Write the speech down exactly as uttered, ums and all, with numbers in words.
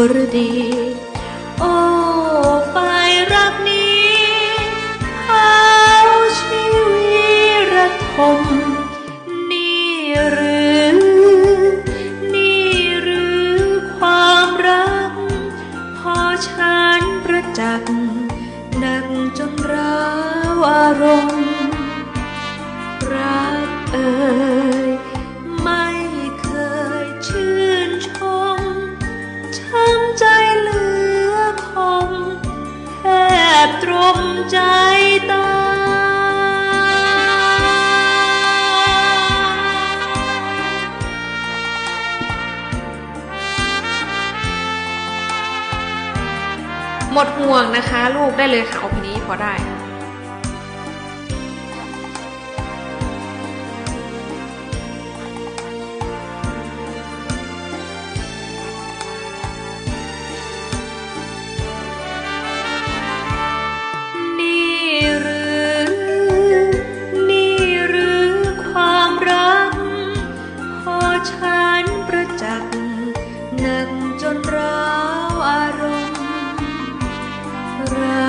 รดีโอ้ไฟรักนี้เผาชีวิรธมนี่หรือนี่หรือความรักพอฉันประจักษ์หนักจนร้าวอารมณ์รักเอ่ยไม่เคยชื่นชมช้ำใจเหลือคงแทบตรมใจตายหมดห่วงนะคะลูกได้เลยค่ะเอาเพลงนี้พอได้ฉันประจักษ์หนักจนร้าวอารมณ์